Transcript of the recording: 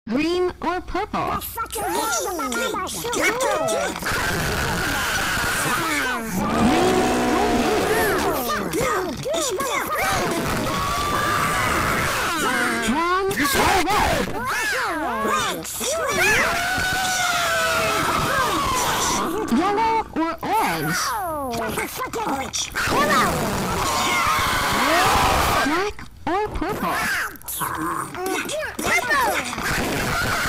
Green or purple? Brown or red? Yellow or orange? Black or purple?